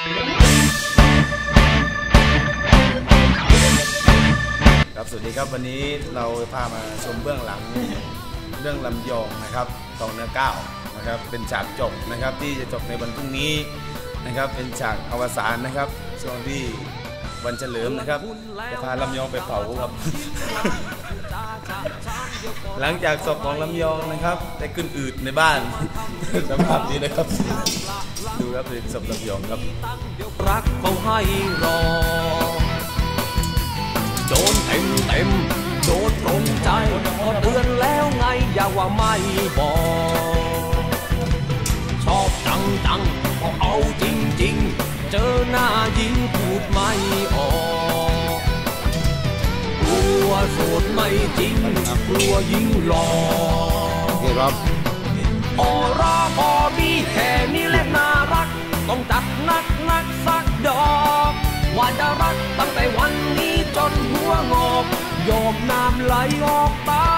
ครับสวัสดีครับวันนี้เราพามาชมเบื้องหลังเรื่องลำยองนะครับทองเนื้อก้าวนะครับเป็นฉากจบนะครับที่จะจบในวันพรุ่งนี้นะครับเป็นฉากอวสานนะครับช่วงที่วันเฉลิมนะครับจะพาลำยองไปเผาครับ หลังจากศพของลำยองนะครับได้ขึ้นอืดในบ้าน สภาพนี้นะครับดูครับเป็นศพลำยองครับรักเขาให้รอโดนเต็มโดนตรงใจก็เตือนแล้วไงอย่าว่าไม่บอกชอบจังก็เอาจริงเจอหน้ายิงพูดไม่ออกกลัวสูตรไม่จริงกลัวยิงหลอกครับออร่าพอมีแค่นี้แหละน่ารักต้องจัดนักสักดอกว่าจะรักตั้งแต่วันนี้จนหัวงอกยอมน้ำไหลออกตา